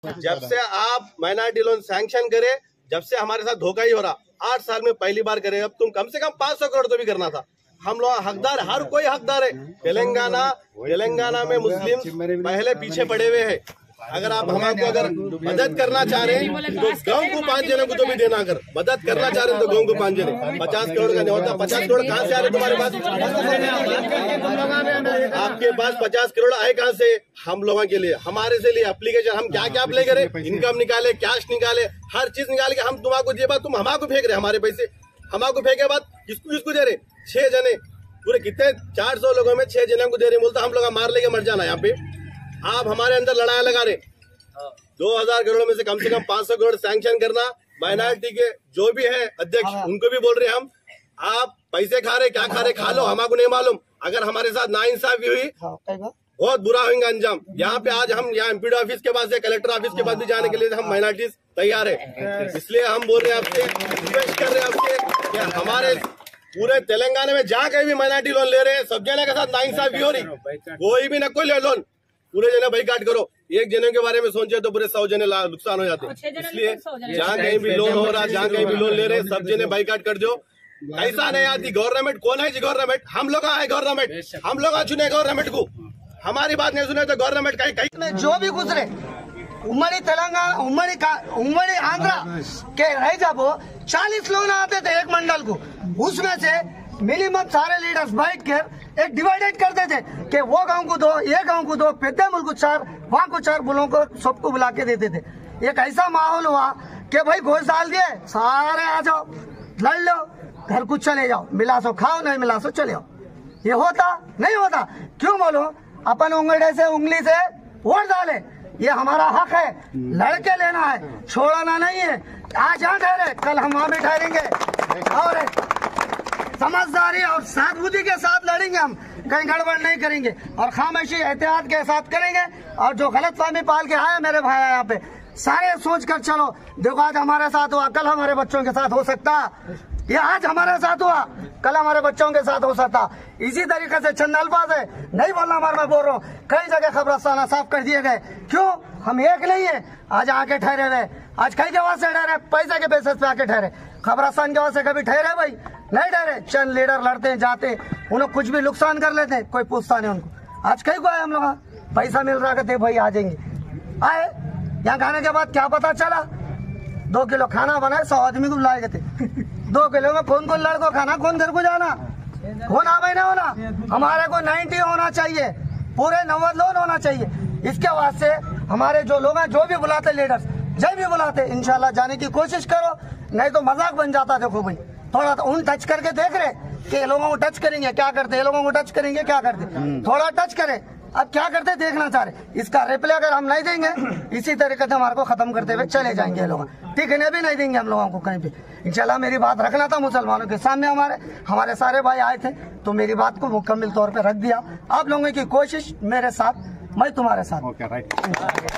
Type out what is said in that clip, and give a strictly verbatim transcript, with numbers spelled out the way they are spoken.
जब से आप माइनॉरिटी लोन सैंक्शन करे, जब से हमारे साथ धोखा ही हो रहा, आठ साल में पहली बार करे। अब तुम कम से कम पाँच सौ करोड़ तो भी करना था। हम लोग हकदार, हर कोई हकदार है। तेलंगाना तेलंगाना में मुस्लिम पहले पीछे पड़े हुए हैं। अगर आप हमको अगर मदद करना चाह रहे हैं तो गांव को पाँच जने को तो भी देना। अगर मदद करना चाह रहे हैं तो गांव को पाँच जने, पचास करोड़ का नहीं होता। पचास करोड़ कहाँ से आ रहे तुम्हारे पास? आपके पास पचास करोड़ आए कहाँ से? हम लोगों के लिए, हमारे से लिए एप्लीकेशन, हम क्या क्या अप्लाई करें, इनकम निकाले, कैश निकाले, हर चीज निकाल के हम तुम्हारा दिए। बात तुम हमारे फेंक रहे, हमारे पैसे हमारे फेंके बाद किसको किसको दे रहे? छह जने पूरे कितने चार सौ लोगों में छह जने को दे रहे। बोलता हम लोग मार लेके मर जाना। यहाँ पे आप हमारे अंदर लड़ाई लगा रहे। दो हजार करोड़ में से कम से कम पाँच सौ करोड़ सैंक्शन करना। माइनॉरिटी के जो भी है अध्यक्ष, उनको भी बोल रहे हम, आप पैसे खा रहे, क्या खा रहे खा लो, हमको नहीं मालूम। अगर हमारे साथ नाइंसाफी हुई बहुत बुरा होगा अंजाम। यहाँ पे आज हम यहाँ एमपीडी ऑफिस के पास, कलेक्टर ऑफिस के पास भी जाने के लिए हम माइनॉरिटीज तैयार है। इसलिए हम बोल रहे हैं आपसे, रिक्वेस्ट कर रहे हैं आपसे कि हमारे पूरे तेलंगाना में जहाँ कहीं भी माइनॉरिटी लोन ले रहे हैं, सब जने के साथ नाइंसाफी हो रही। कोई भी न कोई ले लोन, पूरे जने बाइकाट करो। एक जने के बारे में सोचे तो पूरे सौ जने नुकसान हो जाते हैं। इसलिए जहाँ कहीं भी लोन हो रहा, जहाँ कहीं भी लोन ले रहे, सब जने बाइकाट कर दो। ऐसा नहीं आती गवर्नमेंट। कौन है जी गवर्नमेंट? हम लोग है गवर्नमेंट। हम लोग चुने गवर्नमेंट को। हमारी बात नहीं सुने तो गवर्नमेंट कहीं कहीं जो भी गुजरे उम्मड़ी तेलंगाना, उम्मड़ी उम्मड़ी आंध्रा के रह जब चालीस लोग आते थे एक मंडल को, उसमें से मिनिमम सारे लीडर्स बैठ कर एक डिवाइडेड करते थे कि वो गांव को दो, ये गांव को दो, पेद्दामुल को चार, वहाँ को चार, बुलों को सबको बुला के देते थे। एक ऐसा माहौल हुआ कि भाई घोष डाल दिए, सारे आ जाओ, लड़ लो, घर को चले जाओ, मिला सो खाओ, नहीं मिला सो चले जाओ। ये होता नहीं होता? क्यों बोलो? अपन उंगली से उंगली से वोट डाले, ये हमारा हक है। लड़के लेना है, छोड़ना नहीं है। आज यहाँ ठहरे, कल हम वहाँ भी ठहरेंगे और समझदारी और साधबुद्धि के साथ लड़ेंगे। हम कहीं गड़बड़ नहीं करेंगे और खामोशी एहतियात के साथ करेंगे। और जो गलत फहमी पाल के आए मेरे भाई यहाँ पे, सारे सोच कर चलो। देखो आज हमारे साथ हुआ, कल हमारे बच्चों के साथ हो सकता। ये आज हमारे साथ हुआ, कल हमारे बच्चों के साथ हो सकता। इसी तरीके से चंद अल्फाज है, नहीं बोलना हमारा, मैं बोल रहा हूँ। कई जगह खबरस्ताना साफ कर दिए गए। क्यों? हम एक नहीं है। आज आके ठहरे हुए, आज कई जगह से ठहरे, पैसे के बेसिस पे आके ठहरे। खबरस्तान के वजह से कभी ठहरे भाई? नहीं ठहरे। चंद लीडर लड़ते हैं, जाते, उन्हें कुछ भी नुकसान कर लेते हैं, कोई पूछता नहीं उनको। आज कई को आए हम लोग, पैसा मिल रहा कहते भाई आ जाएंगे। आए यहाँ खाने के बाद क्या पता चला, दो किलो खाना बनाए, सौ आदमी को बुलाए गए थे। दो किलो में कौन कौन लड़को खाना, कौन घर को जाना, कौन आ ना होना। हमारे को नाइन्टी होना चाहिए, पूरे नब्बे लोन होना चाहिए। इसके वास्ते हमारे जो लोग हैं, जो भी बुलाते लीडर्स, जब भी बुलाते, इंशाल्लाह जाने की कोशिश करो, नहीं तो मजाक बन जाता। देखो भाई, थोड़ा तो उन टच करके देख रहे कि लोगों को टच करेंगे क्या करते, लोगों को टच करेंगे क्या करते, थोड़ा टच करें। अब क्या करते देखना चाह रहे, इसका रिप्ले अगर हम नहीं देंगे, इसी तरीके से हमारे को खत्म करते हुए चले जाएंगे लोग। टिकने भी नहीं देंगे हम लोगों को कहीं पे। इंशाल्लाह मेरी बात रखना था मुसलमानों के सामने। हमारे हमारे सारे भाई आए थे तो मेरी बात को मुकम्मल तौर पे रख दिया। आप लोगों की कोशिश मेरे साथ, मैं तुम्हारे साथ।